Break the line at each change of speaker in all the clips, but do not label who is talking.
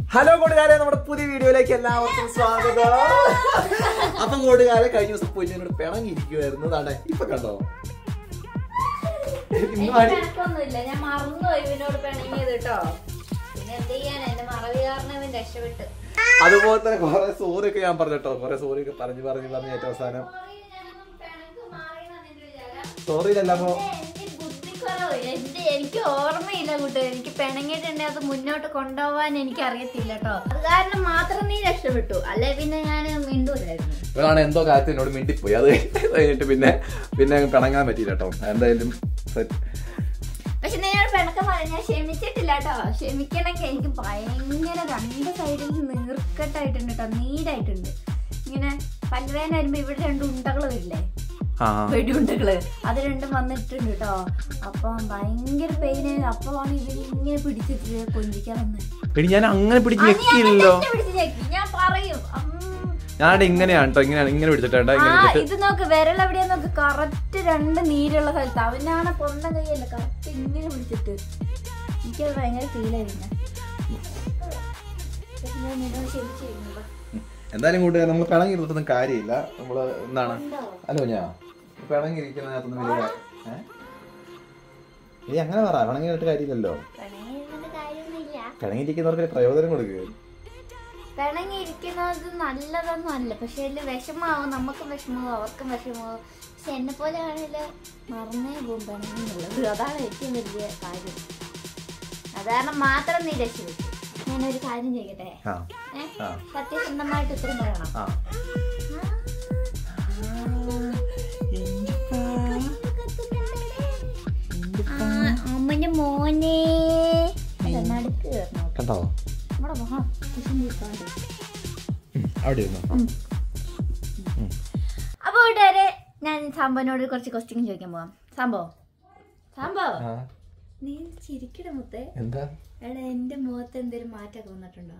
Hello കൂട്ടുകാരെ, നമ്മുടെ പുതിയ വീഡിയോയിലേക്ക് എല്ലാവർക്കും സ്വാഗതം. അപ്പം കൂട്ടുകാരെ, കഴിഞ്ഞ ദിവസം പൊന്നിനോട് പിണങ്ങിയിരിക്കുവായിരുന്നു. അതെ, ഇപ്പൊ കണ്ടോ?
ഞാൻ മറന്നുപോയി ഇവനോട് പിണങ്ങിയത് കേട്ടോ. പിന്നെ എന്ത് ചെയ്യാൻ, എന്റെ മറവി കാരണം ഇവൻ രക്ഷപ്പെട്ടു.
അതുപോലെ തന്നെ കുറെ സോറി ഒക്കെ ഞാൻ പറഞ്ഞു കേട്ടോ. കുറെ സോറി ഒക്കെ പറഞ്ഞു ഏറ്റവും അവസാനം സോറിയിലല്ലോ.
എനിക്ക് ഓർമ്മയില്ല കൂട്ട്, എനിക്ക് പിണങ്ങിയിട്ടുണ്ട്. അത് മുന്നോട്ട് കൊണ്ടുപോകാൻ എനിക്ക് അറിയത്തില്ല കേട്ടോ. അത് കാരണം മാത്രം നീ രക്ഷപ്പെട്ടു, അല്ലെ പിന്നെ ഞാൻ മിണ്ടൂലായിരുന്നു.
ഇവരാണ് എന്തോ കാര്യത്തിൽ എന്നോട് മിണ്ടിപ്പോയി. അത് കഴിഞ്ഞിട്ട് പിന്നെ പിണങ്ങാൻ പറ്റിയില്ല കേട്ടോ. എന്തായാലും
പക്ഷെ ഞാൻ പിണക്കം ഞാൻ ക്ഷമിച്ചിട്ടില്ല കേട്ടോ. ക്ഷമിക്കണമെങ്കിൽ എനിക്ക് ഭയങ്കര രണ്ട് സൈഡിൽ നീർക്കെട്ടായിട്ടുണ്ട് കേട്ടോ, നീരായിട്ടുണ്ട്. ഇങ്ങനെ പല്ലുവേദന വരുമ്പോ ഇവിടെ രണ്ട് ഉണ്ടകള് വരില്ലേ, വെടിയുണ്ടകള്, അത് രണ്ടും വന്നിട്ടുണ്ട് കേട്ടോ. അപ്പൊ ഭയങ്കര പെയിന്. അപ്പമാണ് ഇവരിങ്ങനെ പിടിച്ചിട്ട് കൊഞ്ചിക്കാൻ വന്നത്.
ഞാൻ അങ്ങനെ പിടിച്ച് ഞെക്കിയില്ലല്ലോ.
ഞാൻ പറയും
ഞാൻ ഇങ്ങനെയാണ് കേട്ടോ, ഇങ്ങനെ പിടിച്ചിട്ടുണ്ട്.
ഇത് നോക്ക്, വിരൽ എവിടെയാ നോക്ക്, കറക്റ്റ് രണ്ട് നീരുള്ള സ്ഥലത്ത്. അവനാണ് പൊന്തം കൈയല്ല, കറക്റ്റ് ഇങ്ങനെ പിടിച്ചിട്ട്. എനിക്കത് ഭയങ്കര ഫീലായിരുന്നു.
എന്തായാലും കൂട്ടുകാർ, നമ്മൾ പിണങ്ങിയിരുന്നിട്ടൊന്നും കാര്യമില്ല. നമ്മള് എന്താണ് അല്ലോ ഞാൻ പിണങ്ങിയിരിക്കുന്നതിനകത്തൊന്നും വലിയ അങ്ങനെ പറ. പിണങ്ങിയിട്ട് കാര്യമില്ലല്ലോ. പിണങ്ങിയിരിക്കുന്നവർക്ക് പ്രയോജനം കൊടുക്കുക.
പിണങ്ങിയിരിക്കുന്നത് നല്ലതൊന്നും അല്ല. പക്ഷെ അതിൽ വിഷമാവും, നമുക്കും വിഷമാവും, അവർക്കും വിഷമാവും. പക്ഷെ എന്നെ പോലെ ആണെങ്കിൽ മറന്നേ പോകും പിണങ്ങുന്നുള്ളത്. അതാണ് ഏറ്റവും വലിയ കാര്യം. അത് കാരണം മാത്രം നീ രക്ഷപ്പെട്ടു. ഞാനൊരു കാര്യം ചെയ്യട്ടെ, സത്യസന്ധമായിട്ട് ഉത്തരം പറയണം. അമ്മന്റെ മോനെ നടുക്ക്
കണ്ടോ?
അപ്പൊ കൂട്ടുകാരെ, ഞാൻ സംഭവനോട് കുറച്ച് ക്വസ്റ്റ്യൻ ചോദിക്കാൻ പോവാം. സംഭവം നീ ചിരിക്കട മുത്തേ.
എന്താ
എടാ, എന്റെ മുഖത്ത് എന്തെങ്കിലും മാറ്റമൊക്കെ വന്നിട്ടുണ്ടോ?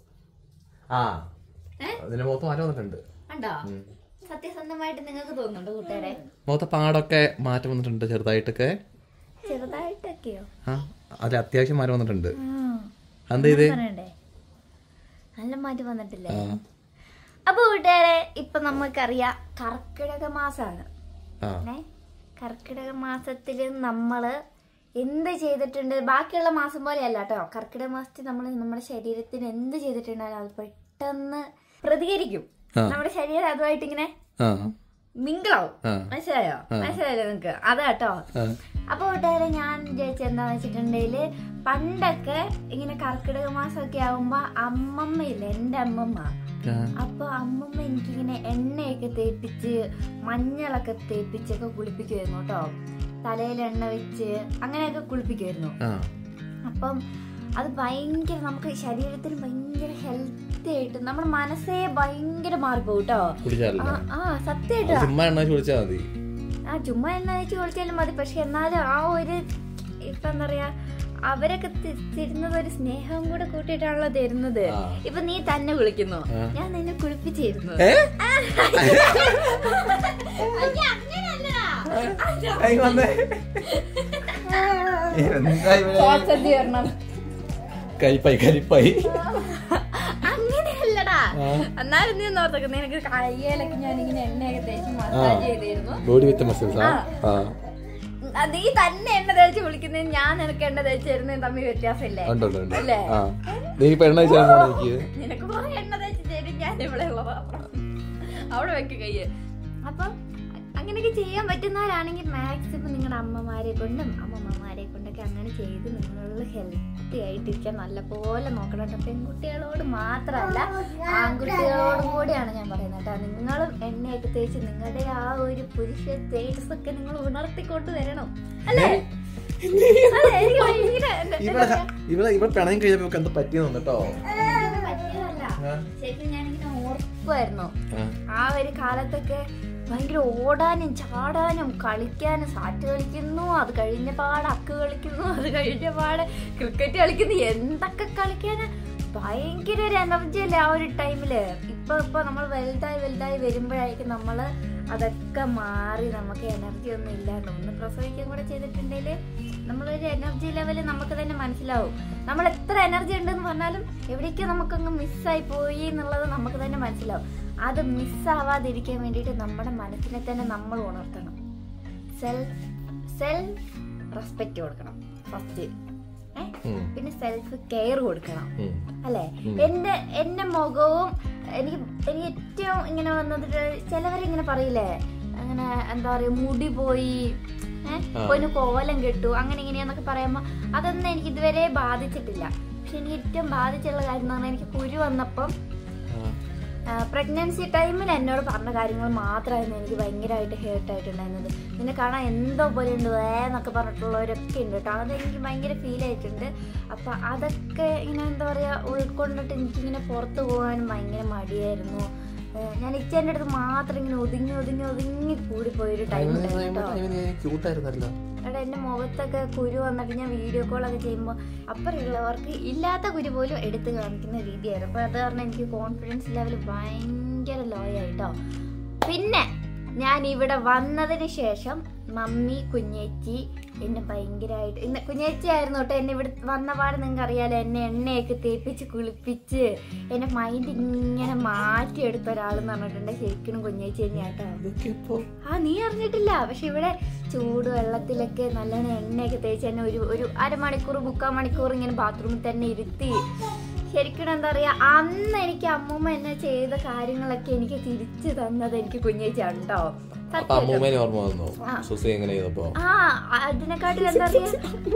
മുഖത്ത് മാറ്റം വന്നിട്ടുണ്ട്.
ഉണ്ടോ? സത്യസന്ധമായിട്ട് നിങ്ങൾക്ക് തോന്നുന്നുണ്ടോ കൂട്ടുകാരെ?
മുഖത്തെ പാടൊക്കെ മാറ്റം വന്നിട്ടുണ്ട്, ചെറുതായിട്ടൊക്കെയോ? അതിൽ അത്യാവശ്യം മാറ്റം വന്നിട്ടുണ്ട്.
നല്ല മാറ്റം വന്നിട്ടില്ലേ? അപ്പൊ കൂട്ടുകാരെ, ഇപ്പൊ നമുക്കറിയാം കർക്കിടക മാസാണ്. കർക്കിടക മാസത്തില് നമ്മള് എന്ത് ചെയ്തിട്ടുണ്ട്, ബാക്കിയുള്ള മാസം പോലെയല്ല കേട്ടോ. കർക്കിടക മാസത്തിൽ നമ്മൾ നമ്മുടെ ശരീരത്തിന് എന്ത് ചെയ്തിട്ടുണ്ടായാലും അത് പെട്ടെന്ന് പ്രതികരിക്കും. നമ്മുടെ ശരീരം അതുമായിട്ട് ഇങ്ങനെ മിങ്കിളാവും. മനസ്സിലായോ നിങ്ങക്ക്? അതാ കേട്ടോ. അപ്പൊ കൂട്ടുകാരെ, ഞാൻ വിചാരിച്ചത് എന്താന്ന് വെച്ചിട്ടുണ്ടെങ്കില്, പണ്ടൊക്കെ ഇങ്ങനെ കർക്കിടക മാസമൊക്കെ ആവുമ്പോ അമ്മമ്മയില്ലേ, എന്റെ അമ്മമ്മ, അപ്പൊ അമ്മമ്മ എനിക്കിങ്ങനെ എണ്ണയൊക്കെ തേപ്പിച്ച് മഞ്ഞളൊക്കെ തേപ്പിച്ചൊക്കെ കുളിപ്പിക്കുമായിരുന്നു കേട്ടോ. തലയിൽ എണ്ണ വെച്ച് അങ്ങനെയൊക്കെ കുളിപ്പിക്കുമായിരുന്നു. അപ്പം അത് ഭയങ്കര നമുക്ക് ശരീരത്തിന് ഭയങ്കര ഹെൽത്തി ആയിട്ട്, നമ്മുടെ മനസ്സേ ഭയങ്കര മാറിപ്പോകും കേട്ടോ. സത്യമായിട്ട് ചുമ്മാ എണ്ണ വെച്ച് കുളിച്ചാലും മതി. പക്ഷെ എന്നാലും ആ ഒരു ഇപ്പൊ എന്താ പറയാ, അവരൊക്കെ തരുന്നത് ഒരു സ്നേഹം കൂടെ കൂട്ടിയിട്ടാണല്ലോ തരുന്നത്. ഇപ്പൊ നീ തന്നെ കുളിക്കുന്നു, ഞാൻ നിന്നെ കുളിപ്പിച്ചിരുന്നു. അങ്ങനെയല്ലടാ. എന്നാലും നീ നോർത്തക്ക, നിനക്ക് കയ്യിലൊക്കെ ഞാനിങ്ങനെ എണ്ണയൊക്കെ തേച്ച് മസാജ് ചെയ്തിരുന്നു. നീ തന്നെ എണ്ണ തേച്ച് വിളിക്കുന്നതും ഞാൻ നിനക്ക് എണ്ണ തേച്ച് തരുന്നതും തമ്മിൽ വ്യത്യാസമില്ലേ? അല്ലേ? നിനക്ക് കുറെ എണ്ണ തേച്ച് തരും, ഞാൻ ഇവിടെ ഉള്ളതാ. അവിടെ വെക്ക കയ്യ്. അപ്പം അങ്ങനെയൊക്കെ ചെയ്യാൻ പറ്റുന്നവരാണെങ്കിൽ മാക്സിമം നിങ്ങളുടെ അമ്മമാരെ കൊണ്ടും അമ്മമ്മമാരെ കൊണ്ടൊക്കെ അങ്ങനെ ചെയ്ത് നിങ്ങളുള്ള ഹെൽത്തി ആയിട്ടിരിക്കാൻ നല്ലപോലെ നോക്കണം. പെൺകുട്ടികളോട് മാത്രമല്ല, ആൺകുട്ടികളോടും കൂടിയാണ് ഞാൻ പറയുന്നത് കേട്ടോ. നിങ്ങളും എണ്ണയൊക്കെ തേച്ച് നിങ്ങളുടെ ആ ഒരു പുരുഷ തേജസ് ഒക്കെ നിങ്ങൾ ഉണർത്തിക്കൊണ്ട് വരണം, അല്ലേ? ശരിക്കും ഞാനിങ്ങനെ ഓർക്കുമായിരുന്നു ആ ഒരു കാലത്തൊക്കെ. ഭയങ്കര ഓടാനും ചാടാനും കളിക്കാനും, സാറ്റ് കളിക്കുന്നു, അത് കഴിഞ്ഞ പാട് അക്ക് കളിക്കുന്നു, അത് കഴിഞ്ഞ പാട് ക്രിക്കറ്റ് കളിക്കുന്നു, എന്തൊക്കെ കളിക്കാന് ഭയങ്കര ഒരു എനർജി അല്ലേ ആ ഒരു ടൈമില്. ഇപ്പൊ നമ്മൾ വലുതായി വരുമ്പോഴായിരിക്കും നമ്മള് അതൊക്കെ മാറി നമുക്ക് എനർജി ഒന്നും ഇല്ലാണ്ട് ഒന്ന് പ്രസവിക്കാൻ കൂടെ ചെയ്തിട്ടുണ്ടെങ്കിൽ നമ്മളൊരു എനർജി ലെവല് നമുക്ക് തന്നെ മനസ്സിലാവും. നമ്മൾ എത്ര എനർജി ഉണ്ടെന്ന് പറഞ്ഞാലും എവിടേക്കോ നമുക്കങ്ങ് മിസ്സായി പോയി എന്നുള്ളത് നമുക്ക് തന്നെ മനസ്സിലാവും. അത് മിസ്സാവാതിരിക്കാൻ വേണ്ടിയിട്ട് നമ്മുടെ മനസ്സിനെ തന്നെ നമ്മൾ ഉണർത്തണം. സെൽഫ് റെസ്പെക്ട് കൊടുക്കണം ഫസ്റ്റ്. പിന്നെ സെൽഫ് കെയർ കൊടുക്കണം അല്ലെ. എന്റെ മുഖവും എനിക്ക് ഏറ്റവും ഇങ്ങനെ വന്നിട്ട് ചിലവരിങ്ങനെ പറയില്ലേ, അങ്ങനെ എന്താ പറയാ, മുടി പോയി ഒരു കോലം കെട്ടു അങ്ങനെ ഇങ്ങനെയാന്നൊക്കെ പറയുമ്പോ അതൊന്നും എനിക്ക് ഇതുവരെ ബാധിച്ചിട്ടില്ല. പക്ഷെ എനിക്ക് ഏറ്റവും ബാധിച്ചുള്ള കാര്യം എന്ന് പറഞ്ഞാൽ എനിക്ക് കുരു വന്നപ്പം പ്രഗ്നൻസി ടൈമിൽ എന്നോട് പറഞ്ഞ കാര്യങ്ങൾ മാത്രമായിരുന്നു എനിക്ക് ഭയങ്കരമായിട്ട് ഹേർട്ടായിട്ടുണ്ടായിരുന്നത്. നിന്നെ കാണാൻ എന്തോ പോലെ ഉണ്ട് എന്നൊക്കെ പറഞ്ഞിട്ടുള്ളവരൊക്കെ ഉണ്ട് കേട്ടോ. അതെനിക്ക് ഭയങ്കര ഫീൽ ആയിട്ടുണ്ട്. അപ്പം അതൊക്കെ ഇങ്ങനെ എന്താ പറയുക ഉൾക്കൊണ്ടിട്ട് എനിക്കിങ്ങനെ പുറത്ത് പോകാനും ഭയങ്കര മടിയായിരുന്നു. ഞാൻ ഇച്ചേൻ്റെ അടുത്ത് മാത്രം ഇങ്ങനെ ഒതുങ്ങി കൂടി പോയൊരു ടൈം ഉണ്ടായിരുന്നു. എടാ എന്റെ മുഖത്തൊക്കെ കുരു വന്നിട്ട് ഞാൻ വീഡിയോ കോളൊക്കെ ചെയ്യുമ്പോൾ അപ്പുറമുള്ളവർക്ക് ഇല്ലാത്ത കുരു പോലും എടുത്ത് കാണിക്കുന്ന രീതിയായിരുന്നു. അപ്പൊ അത് കാരണം എനിക്ക് കോൺഫിഡൻസ് ലെവൽ ഭയങ്കര ലോ ആയിട്ടോ. പിന്നെ ഞാൻ ഇവിടെ വന്നതിന് ശേഷം മമ്മി കുഞ്ഞേച്ചി എന്നെ ഭയങ്കരമായിട്ട് കുഞ്ഞേച്ചി ആയിരുന്നു കേട്ടോ. എന്നെ ഇവിടെ വന്ന പാട് നിങ്ങൾക്ക് അറിയാലോ, എന്നെ എണ്ണയൊക്കെ തേപ്പിച്ച് കുളിപ്പിച്ച് എന്റെ മൈൻഡ് ഇങ്ങനെ മാറ്റിയെടുത്ത ഒരാളെന്ന് പറഞ്ഞിട്ടുണ്ട് ശരിക്കും കുഞ്ഞേച്ചി തന്നെയാട്ടോ. നീ അറിഞ്ഞിട്ടില്ല. പക്ഷെ ഇവിടെ ചൂട് വെള്ളത്തിലൊക്കെ നല്ലോണം എണ്ണയൊക്കെ തേച്ച് എന്നെ ഒരു അരമണിക്കൂർ 3/4 മണിക്കൂർ ഇങ്ങനെ ബാത്റൂമിൽ തന്നെ ഇരുത്തി ശരിക്കും എന്താ പറയാ, അന്ന് എനിക്ക് അമ്മൂമ്മ എന്നെ ചെയ്ത കാര്യങ്ങളൊക്കെ എനിക്ക് തിരിച്ചു തന്നത് എനിക്ക് കുഞ്ഞേച്ചിയാണ് കേട്ടോ. അതിനെക്കാട്ടിൽ എന്താ പറയാ,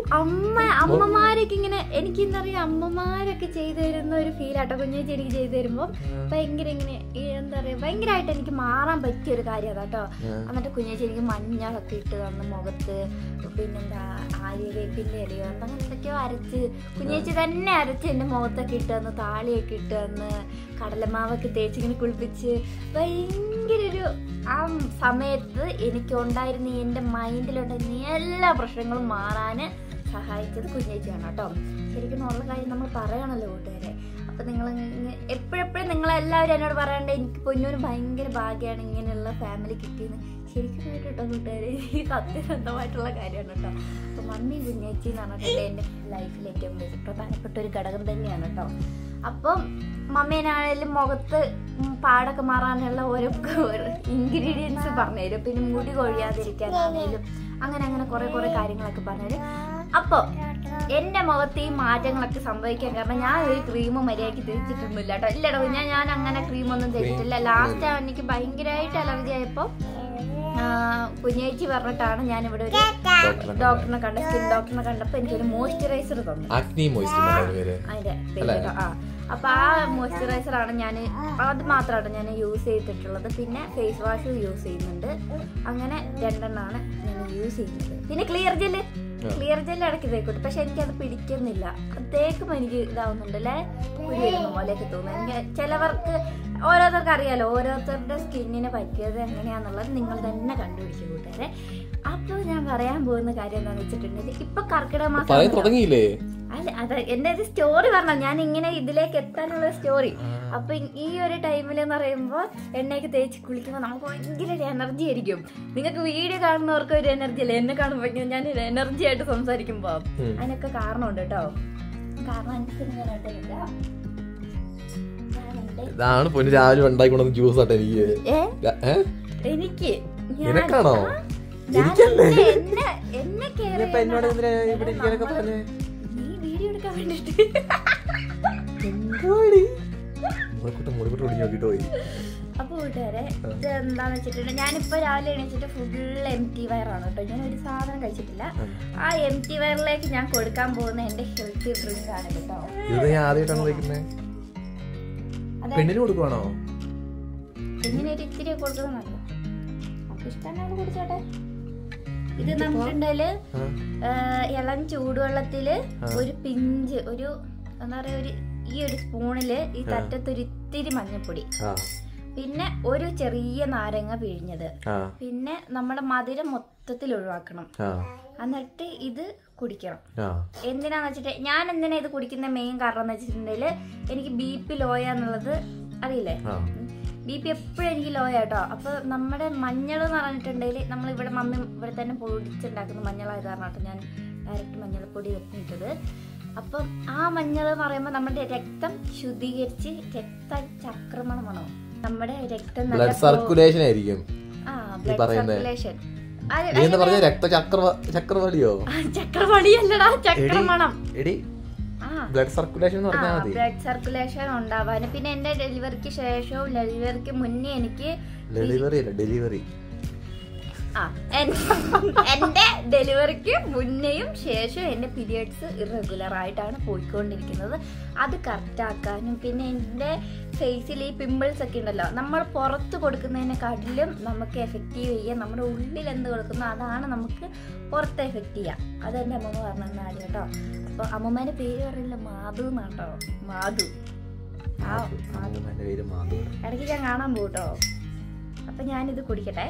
അമ്മമാരൊക്കെ ഇങ്ങനെ എനിക്ക് എന്താ പറയാ അമ്മമാരൊക്കെ ചെയ്തു തരുന്ന ഒരു ഫീലാട്ടോ കുഞ്ഞേച്ചി എനിക്ക് ചെയ്തു തരുമ്പോ ഭയങ്കര ഇങ്ങനെ എന്താ പറയാ ഭയങ്കരമായിട്ട് എനിക്ക് മാറാൻ പറ്റിയ ഒരു കാര്യം അതാട്ടോ. എന്നിട്ട് കുഞ്ഞേച്ചി എനിക്ക് മഞ്ഞളൊക്കെ ഇട്ട് തന്ന് മുഖത്ത്, പിന്നെന്താ ആര്യവേപ്പിന്റെ ഇലയോ അങ്ങനെ എന്തൊക്കെയോ അരച്ച് കുഞ്ഞേച്ചി തന്നെ അരച്ച് എന്റെ മുഖത്തൊക്കെ ഇട്ട് തന്ന്, താളിയൊക്കെ ഇട്ട് തന്ന്, കടലമാവൊക്കെ തേച്ചിങ്ങനെ കുളിപ്പിച്ച് ഭയങ്കര ഒരു ആ സമയത്ത് എനിക്കുണ്ടായിരുന്ന എൻ്റെ മൈൻഡിലുണ്ടായിരുന്ന എല്ലാ പ്രശ്നങ്ങളും മാറാൻ സഹായിച്ചത് കുഞ്ഞേച്ചിയാണ് കേട്ടോ. ശരിക്കും ഉള്ള കാര്യം നമ്മൾ പറയണല്ലോ കൂട്ടുകാരെ. അപ്പം നിങ്ങൾ എപ്പോഴെപ്പോഴും നിങ്ങളെല്ലാവരും എന്നോട് പറയാണ്ട് എനിക്ക് പൊന്നൂന് ഭയങ്കര ഭാഗ്യമാണ് ഇങ്ങനെയുള്ള ഫാമിലി കിട്ടിയെന്ന്. ശരിക്കും കേട്ടോ കൂട്ടുകാരെ, ഈ സത്യസന്ധമായിട്ടുള്ള കാര്യമാണ് കേട്ടോ. അപ്പം മമ്മി കുഞ്ഞേച്ചി എന്ന് പറഞ്ഞിട്ടുണ്ടെങ്കിൽ എൻ്റെ ലൈഫിൽ ഏറ്റവും പ്രധാനപ്പെട്ട ഒരു ഘടകം തന്നെയാണ് കേട്ടോ. അപ്പം മമ്മീനാണേലും മുഖത്ത് പാടൊക്കെ മാറാനുള്ള ഓരോ ഇൻഗ്രീഡിയൻസ് പറഞ്ഞുതരും. പിന്നെ മുടി കൊഴിയാതിരിക്കാനാണേലും അങ്ങനെ കുറെ കാര്യങ്ങളൊക്കെ പറഞ്ഞുതരും. അപ്പോൾ എൻ്റെ മുഖത്ത് ഈ മാറ്റങ്ങളൊക്കെ സംഭവിക്കാൻ കാരണം ഞാൻ ഒരു ക്രീമും മര്യാദയ്ക്ക് തേച്ചിട്ടൊന്നുമില്ല കേട്ടോ. ഇല്ലടോ, ഞാൻ അങ്ങനെ ക്രീമൊന്നും തേച്ചിട്ടില്ല. ലാസ്റ്റ് എനിക്ക് ഭയങ്കരമായിട്ട് അലർജി ആയപ്പോൾ കുഞ്ഞേച്ചി പറഞ്ഞിട്ടാണ് ഞാൻ ഇവിടെ ഒരു ഡോക്ടറിനെ കണ്ട സ്കിൻ ഡോക്ടറിനെ കണ്ടപ്പോൾ എനിക്കൊരു മോയ്സ്ചറൈസർ തന്നു. അതിന്റെ പേര് അപ്പൊ ആ മോയ്സ്ചറൈസർ ആണ് ഞാൻ, അത് മാത്രമാണ് ഞാൻ യൂസ് ചെയ്തിട്ടുള്ളത്. പിന്നെ ഫേസ് വാഷ് യൂസ് ചെയ്യുന്നുണ്ട്. അങ്ങനെ 2 എണ്ണമാണ് ഞാൻ യൂസ് ചെയ്യുന്നത്. പിന്നെ ക്ലിയർ ജെല്ല് ഇടയ്ക്ക് തേക്കോട്ടെ. പക്ഷെ എനിക്കത് പിടിക്കുന്നില്ല. തേക്കുമ്പോൾ എനിക്ക് ഇതാവുന്നുണ്ട് അല്ലേ, കുരു വരുന്ന പോലെയൊക്കെ തോന്നുന്നു. എനിക്ക് ചിലവർക്ക് ഓരോരുത്തർക്ക് അറിയാലോ, ഓരോരുത്തരുടെ സ്കിന്നിന് പറ്റിയത് എങ്ങനെയാന്നുള്ളത് നിങ്ങൾ തന്നെ കണ്ടുപിടിച്ചു കൂട്ടുകാരെ. അപ്പൊ ഞാൻ പറയാൻ പോകുന്ന കാര്യം എന്താണെന്ന് വെച്ചിട്ടുണ്ടെങ്കിൽ ഇപ്പൊ കർക്കിടക മാസം അല്ല, അത് എന്റെ ഒരു സ്റ്റോറി പറഞ്ഞ ഞാൻ ഇങ്ങനെ ഇതിലേക്ക് എത്താനുള്ള സ്റ്റോറി. അപ്പൊ ഈ ഒരു ടൈമിലെന്ന് പറയുമ്പോൾ എണ്ണയൊക്കെ തേച്ച് കുളിക്കുമ്പോൾ നമുക്ക് ഭയങ്കര ഒരു എനർജി ആയിരിക്കും. നിങ്ങൾക്ക് വീഡിയോ കാണുന്നവർക്ക് ഒരു എനർജി അല്ലേ, എന്നെ കാണുമ്പോൾ ഞാൻ ഒരു എനർജി ആയിട്ട് സംസാരിക്കുമ്പോ അതിനൊക്കെ കാരണമുണ്ട് കേട്ടോ. കാരണം
ഇതാണ് പൊന്നു രാവിലെ ഉണ്ടായിക്കൊണ്ടു ജ്യൂസ് ആട്ടെ എനിക്ക്
നിനക്കാണോ?
അപ്പൊ കൂട്ടുകാരെ ഇത് എന്താന്ന് വെച്ചിട്ടുണ്ടെങ്കിൽ ഞാനിപ്പോ രാവിലെ എണീച്ചിട്ട് ഫുൾ എംപ്റ്റി വയറാണ് കേട്ടോ. ഞാൻ ഒരു സാധനം കഴിച്ചിട്ടില്ല. ആ എംപ്റ്റി വയറിലേക്ക് ഞാൻ കൊടുക്കാൻ പോകുന്ന എന്റെ ഹെൽത്തി ഡ്രിങ്ക് ആണ് കേട്ടോ.
പെണ്ണിന് കൊടുക്കുവാണോ?
പെണ്ണിന് ഒരു ഇത്തിരി കൊടുക്കുന്നതല്ല, നമുക്ക് ഇഷ്ടമാണ് കുടിച്ചോട്ടെ. ഇത് നമുക്കുണ്ടെങ്കില് ഇളം ചൂടുവെള്ളത്തില് ഒരു പിഞ്ച് ഒരു എന്താ പറയാ ഈ ഒരു സ്പൂണില് ഈ തറ്റത്തൊരു ഇത്തിരി മഞ്ഞപ്പൊടി, പിന്നെ ഒരു ചെറിയ നാരങ്ങ പിഴിഞ്ഞത്, പിന്നെ നമ്മുടെ മധുരം മൊത്തത്തിൽ ഒഴിവാക്കണം. എന്നിട്ട് ഇത് കുടിക്കണം. എന്തിനാന്ന് വെച്ചിട്ട് ഞാൻ എന്തിനാ ഇത് കുടിക്കുന്ന മെയിൻ കാരണം എന്ന് വെച്ചിട്ടുണ്ടെങ്കിൽ എനിക്ക് BP ലോയാന്നുള്ളത് അറിയില്ലേ. BP എപ്പോഴും എനിക്ക് ലോ ആട്ടോ. അപ്പോൾ നമ്മുടെ മഞ്ഞൾ എന്ന് പറഞ്ഞിട്ടുണ്ടെങ്കിൽ നമ്മളിവിടെ മമ്മി ഇവിടെ തന്നെ പൊടിച്ചുണ്ടാക്കുന്ന മഞ്ഞളായത് കാരണം കേട്ടോ ഞാൻ ഡയറക്റ്റ് മഞ്ഞൾപ്പൊടി വെക്കുന്നത്. അപ്പം ആ മഞ്ഞൾ എന്ന് പറയുമ്പോൾ നമ്മുടെ രക്തം ശുദ്ധീകരിച്ച് രക്തചക്രമണമാണോ നമ്മുടെ രക്തം
ബ്ലഡ് സർക്കുലേഷൻ ആയിരിക്കും.
സർക്കുലേഷൻ
ചക്രവളിയോ
ചക്രവളിയല്ലടാ ചക്രമണം.
ബ്ലഡ് സർക്കുലേഷൻ
ബ്ലഡ് സർക്കുലേഷൻ ഉണ്ടാവാന്. പിന്നെ എന്റെ ഡെലിവറിക്ക് ശേഷവും ഡെലിവറിക്ക് മുന്നേ എനിക്ക്
ഡെലിവറി
എന്റെ ഡെലിവറിക്ക് മുന്നേയും ശേഷം എന്റെ പീരിയഡ്സ് ഇറഗുലർ ആയിട്ടാണ് പോയിക്കൊണ്ടിരിക്കുന്നത്. അത് കറക്റ്റ് ആക്കാനും പിന്നെ എന്റെ ഫേസിൽ ഈ പിമ്പിൾസ് ഒക്കെ ഉണ്ടല്ലോ നമ്മൾ പുറത്ത് കൊടുക്കുന്നതിനെക്കാട്ടിലും നമുക്ക് എഫക്റ്റീവ് ചെയ്യാം. നമ്മുടെ ഉള്ളിൽ എന്ത് കൊടുക്കുന്നോ അതാണ് നമുക്ക് പുറത്ത് എഫക്റ്റ് ചെയ്യാം. അതെന്റെ അമ്മമ്മ പറഞ്ഞ ആദ്യം കേട്ടോ. അപ്പൊ അമ്മമ്മേന്റെ പേര് പറയില്ല, മാധു എന്നാട്ടോ. മാധു ഇടയ്ക്ക് ഞാൻ കാണാൻ പോട്ടോ. അപ്പൊ ഞാനിത് കുടിക്കട്ടെ.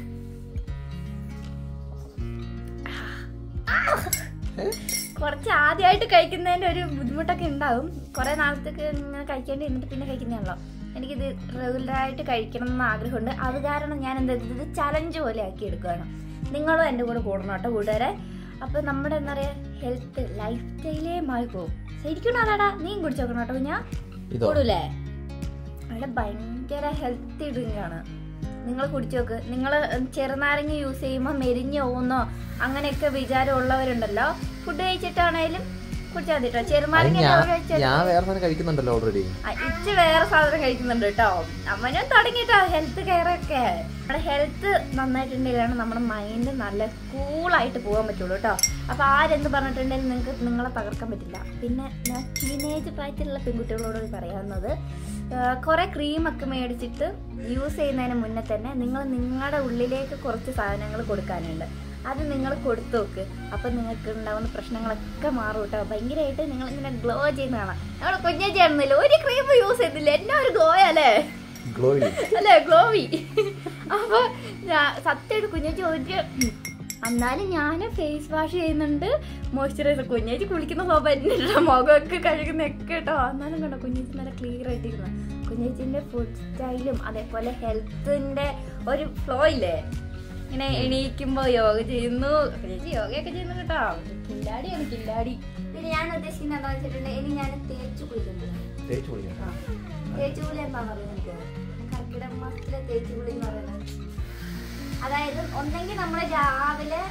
കുറച്ച് ആദ്യമായിട്ട് കഴിക്കുന്നതിന്റെ ഒരു ബുദ്ധിമുട്ടൊക്കെ ഉണ്ടാവും. കുറെ നാളത്തേക്ക് ഇങ്ങനെ കഴിക്കേണ്ടി എന്നിട്ട് പിന്നെ കഴിക്കുന്നതാണല്ലോ. എനിക്കിത് റെഗുലറായിട്ട് കഴിക്കണം എന്ന് ആഗ്രഹമുണ്ട്. അത് കാരണം ഞാൻ എന്താ ഇത് ചലഞ്ച് പോലെ ആക്കി എടുക്കുകയാണ്. നിങ്ങളും എൻ്റെ കൂടെ കൂടണം കേട്ടോ കൂട്ടുകാരെ. അപ്പൊ നമ്മുടെ എന്താ പറയാ ഹെൽത്ത് ലൈഫ് സ്റ്റൈലേ മാറി പോകും. ശരിക്കും അതാടാ നീയും കുടിച്ചു നോക്കണം കേട്ടോ. ഞാൻ കൂടൂലേ? അവിടെ ഭയങ്കര ഹെൽത്തി ഡ്രിങ്കാണ്. നിങ്ങൾ കുടിച്ചു നോക്ക്. നിങ്ങൾ ചെറുനാരങ്ങ യൂസ് ചെയ്യുമ്പോൾ മെരിഞ്ഞു പോകുന്നോ അങ്ങനെയൊക്കെ വിചാരം ഉള്ളവരുണ്ടല്ലോ. ഫുഡ് കഴിച്ചിട്ടാണേലും കുടിച്ചാൽ മതി കേട്ടോ. ചെറുനാരങ്ങ
കഴിക്കുന്നുണ്ടല്ലോ ഓൾറെഡി.
ഇച്ച് വേറെ സാധനം കഴിക്കുന്നുണ്ട് കേട്ടോ. അമ്മനും തുടങ്ങിട്ടോ ഹെൽത്ത് കെയർ ഒക്കെ. നമ്മുടെ ഹെൽത്ത് നന്നായിട്ടുണ്ടെങ്കിലാണ് നമ്മുടെ മൈൻഡ് നല്ല കൂളായിട്ട് പോകാൻ പറ്റുള്ളൂ കേട്ടോ. അപ്പൊ ആരെന്ത് പറഞ്ഞിട്ടുണ്ടെങ്കിൽ നിങ്ങൾക്ക് നിങ്ങളെ തകർക്കാൻ പറ്റില്ല. പിന്നെ ഞാൻ ടീനേജ് പ്രായത്തിലുള്ള പെൺകുട്ടികളോട് പറയാവുന്നത്, കുറെ ക്രീമൊക്കെ മേടിച്ചിട്ട് യൂസ് ചെയ്യുന്നതിന് മുന്നേ തന്നെ നിങ്ങൾ നിങ്ങളുടെ ഉള്ളിലേക്ക് കുറച്ച് സാധനങ്ങൾ കൊടുക്കാനുണ്ട്. അത് നിങ്ങൾ കൊടുത്തു നോക്ക്. അപ്പൊ നിങ്ങൾക്ക് ഉണ്ടാവുന്ന പ്രശ്നങ്ങളൊക്കെ മാറും കേട്ടോ. ഭയങ്കരമായിട്ട് നിങ്ങൾ ഇങ്ങനെ ഗ്ലോ ചെയ്യുന്നതാണ്. ഞങ്ങളുടെ കുഞ്ഞേച്ചിയായിരുന്നില്ല ഒരു ക്രീം യൂസ് ചെയ്തില്ല, എന്നെ ഒരു ഗ്ലോയ അല്ലേ ഗ്ലോവി. അപ്പൊ സത്യമായിട്ട് കുഞ്ഞേച്ചി ഒരു എന്നാലും ഞാൻ ഫേസ് വാഷ് ചെയ്യുന്നുണ്ട്, മോയ്സ്ചറൈസർ. കുഞ്ഞേച്ചി കുളിക്കുന്ന സ്വഭാവം എന്നെ മുഖമൊക്കെ കഴുകുന്നൊക്കെ കേട്ടോ. എന്നാലും കണ്ടോ കുഞ്ഞേച്ചി നല്ല ക്ലിയർ ആയിട്ടിരുന്നു. കുഞ്ഞേച്ചിന്റെ ഫുഡ് സ്റ്റൈലും അതേപോലെ ഹെൽത്തിന്റെ ഒരു ഫ്ലോ ഇല്ലേ, ഇങ്ങനെ എണീക്കുമ്പോ യോഗ ചെയ്യുന്നു. കുഞ്ഞേച്ചി യോഗയൊക്കെ ചെയ്യുന്നു കേട്ടോ. കില്ലാടിയാണ് കില്ലാടി. പിന്നെ ഞാൻ ഉദ്ദേശിക്കുന്നത് എന്താ വെച്ചിട്ടുണ്ട്, ഇനി ഞാൻ തേച്ചു കുളിക്കുന്നത്. തേച്ചുകുളി എന്താ പറയുന്നത്, കർക്കിടക മാസത്തിലെ തേച്ചുകുളി എന്ന് പറയുന്നത്. അതായത് ഒന്നെങ്കിൽ നമ്മൾ രാവിലെ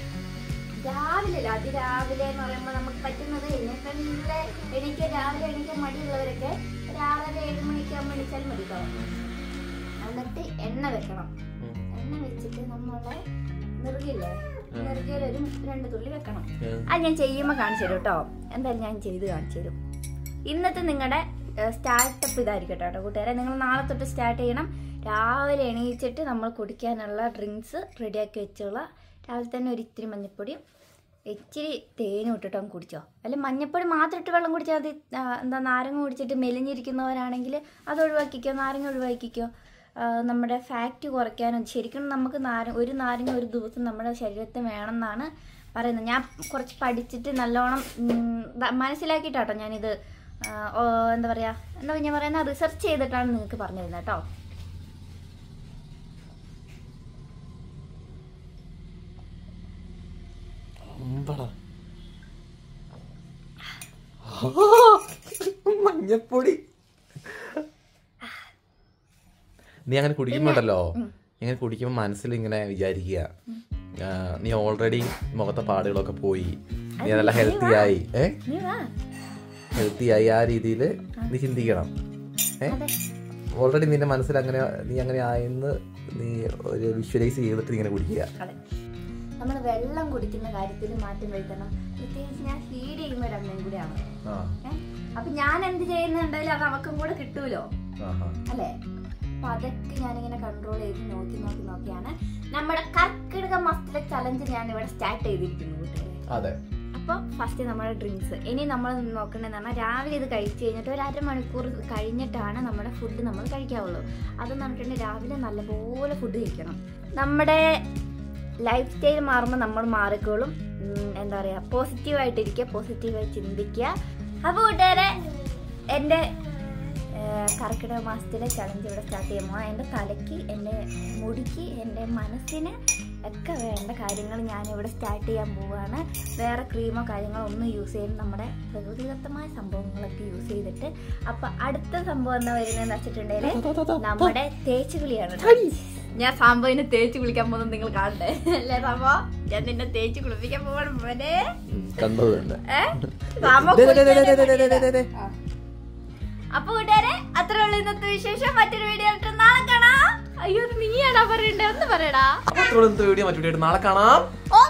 അതിരാവിലെ എന്ന് പറയുമ്പോൾ നമുക്ക് പറ്റുന്നത് രാവിലെ എണീക്കാൻ മടിയുള്ളവരൊക്കെ 6:30-7 മണിക്കാകുമ്പോൾ എണീച്ചാലും മതി കേട്ടോ. എന്നിട്ട് എണ്ണ വെക്കണം. എണ്ണ വെച്ചിട്ട് നമ്മളെ നെറുകയില്ലേ, നെറുകയിലൊരു 2 തുള്ളി വെക്കണം. അത് ഞാൻ ചെയ്യുമ്പോൾ കാണിച്ചു തരും കേട്ടോ. എന്തായാലും ഞാൻ ചെയ്ത് കാണിച്ചു തരും. ഇന്നത്തെ നിങ്ങളുടെ സ്റ്റാർട്ടപ്പ് ഇതായിരിക്കട്ടെ കേട്ടോ കൂട്ടുകാരെ. നിങ്ങൾ നാളെ തൊട്ട് സ്റ്റാർട്ട് ചെയ്യണം. രാവിലെ എണീച്ചിട്ട് നമ്മൾ കുടിക്കാനുള്ള ഡ്രിങ്ക്സ് റെഡിയാക്കി വെച്ചുള്ള രാവിലെ തന്നെ ഒരു ഇത്തിരി മഞ്ഞൾപ്പൊടിയും ഇച്ചിരി തേനും ഇട്ടിട്ട് അങ്ങ് കുടിച്ചോ. അല്ലെങ്കിൽ മഞ്ഞൾപ്പൊടി മാത്രം ഇട്ട് വെള്ളം കുടിച്ചാൽ മതി. എന്താ നാരങ്ങ കുടിച്ചിട്ട് മെലിഞ്ഞിരിക്കുന്നവരാണെങ്കിൽ അത് ഒഴിവാക്കിക്കോ, നാരങ്ങ ഒഴിവാക്കിക്കോ. നമ്മുടെ ഫാറ്റ് കുറയ്ക്കാനും ശരിക്കും നമുക്ക് ഒരു നാരങ്ങ ഒരു ദിവസം നമ്മുടെ ശരീരത്തിൽ വേണമെന്നാണ് പറയുന്നത്. ഞാൻ കുറച്ച് പഠിച്ചിട്ട് നല്ലോണം മനസ്സിലാക്കിയിട്ടാട്ടോ ഞാനിത് എന്താ പറയുക ഞാൻ പറയുന്ന റിസർച്ച് ചെയ്തിട്ടാണ് നിങ്ങൾക്ക് പറഞ്ഞു തരുന്നത് കേട്ടോ.
മഞ്ഞപ്പൊടി നീ അങ്ങനെ കുടിക്കുമ്പോണ്ടല്ലോ, ഇങ്ങനെ കുടിക്കുമ്പോ മനസ്സിൽ ഇങ്ങനെ വിചാരിക്കുക നീ ഓൾറെഡി മുഖത്തെ പാടുകളൊക്കെ പോയി, നീ നല്ല ഹെൽത്തിയായി ആ രീതിയിൽ നീ ചിന്തിക്കണം. ഓൾറെഡി നിന്റെ മനസ്സിൽ അങ്ങനെ നീ അങ്ങനെ ആയെന്ന് നീ ഒരു വിഷ്വലൈസ് ചെയ്തിട്ട് ഇങ്ങനെ കുടിക്കുക.
നമ്മൾ വെള്ളം കുടിക്കുന്ന കാര്യത്തിൽ മാറ്റം വരുത്തണം. പ്രത്യേകിച്ച് ഞാൻ ഫീഡ് ചെയ്യുന്ന ഒരു അമ്മയും കൂടെയാണ്. അപ്പൊ ഞാൻ എന്ത് ചെയ്യുന്നുണ്ടെങ്കിലും അത് അവക്കും കൂടെ കിട്ടൂലോ അല്ലെ. അപ്പൊ അതൊക്കെ ഞാനിങ്ങനെ കൺട്രോൾ ചെയ്ത് നോക്കിയാണ് നമ്മുടെ കർക്കിടക മാസത്തിലെ ചലഞ്ച് ഞാൻ ഇവിടെ സ്റ്റാർട്ട് ചെയ്തിരിക്കുന്നു കൂട്ടുകാരെ. അപ്പൊ ഫസ്റ്റ് നമ്മുടെ ഡ്രിങ്ക്സ്. ഇനി നമ്മൾ നോക്കേണ്ടതെന്ന് പറഞ്ഞാൽ രാവിലെ ഇത് കഴിച്ചു കഴിഞ്ഞിട്ട് ഒരു 1/2 മണിക്കൂർ കഴിഞ്ഞിട്ടാണ് നമ്മുടെ ഫുഡ് നമ്മൾ കഴിക്കാവുള്ളൂ. അതെന്ന് പറഞ്ഞിട്ടുണ്ടെങ്കിൽ രാവിലെ നല്ലപോലെ ഫുഡ് കഴിക്കണം. നമ്മുടെ ലൈഫ് സ്റ്റൈൽ മാറുമ്പോൾ നമ്മൾ മാറിക്കോളും. എന്താ പറയുക, പോസിറ്റീവായിട്ടിരിക്കുക, പോസിറ്റീവായി ചിന്തിക്കുക. അപ്പോൾ കൂട്ടുകാരെ എൻ്റെ കർക്കിടക മാസത്തിലെ ചലഞ്ച് ഇവിടെ സ്റ്റാർട്ട് ചെയ്യുമ്പോൾ എൻ്റെ തലയ്ക്ക്, എൻ്റെ മുടിക്ക്, എൻ്റെ മനസ്സിന് ഒക്കെ വേണ്ട കാര്യങ്ങൾ ഞാനിവിടെ സ്റ്റാർട്ട് ചെയ്യാൻ പോവുകയാണ്. വേറെ ക്രീമോ കാര്യങ്ങളോ ഒന്നും യൂസ് ചെയ്യുന്നത് നമ്മുടെ പ്രകൃതിദത്തമായ സംഭവങ്ങളൊക്കെ യൂസ് ചെയ്തിട്ട്. അപ്പൊ അടുത്ത സംഭവം എന്താ വരുന്നതെന്ന് വെച്ചിട്ടുണ്ടെങ്കിൽ നമ്മുടെ തേച്ച് കുളിയാണ്. ഞാൻ സാമ്പവിനെ തേച്ച് കുളിക്കാൻ പോകുന്നത് നിങ്ങൾ കാണണ്ടേ അല്ലേ സംഭവം? ഞാൻ നിന്നെ തേച്ച് കുളിപ്പിക്കാൻ പോവാണ് മോനെ. അപ്പൊ കൂട്ടുകാരെ, അത്ര ഉള്ള ഇന്നത്തെ വിശേഷം. മറ്റൊരു വീഡിയോ നാളെ കാണാം. അയ്യോ നീയാണോ പറയണ്ടേ? ഒന്ന് പറയടാ.
വീഡിയോ മറ്റു നാളെ കാണാം.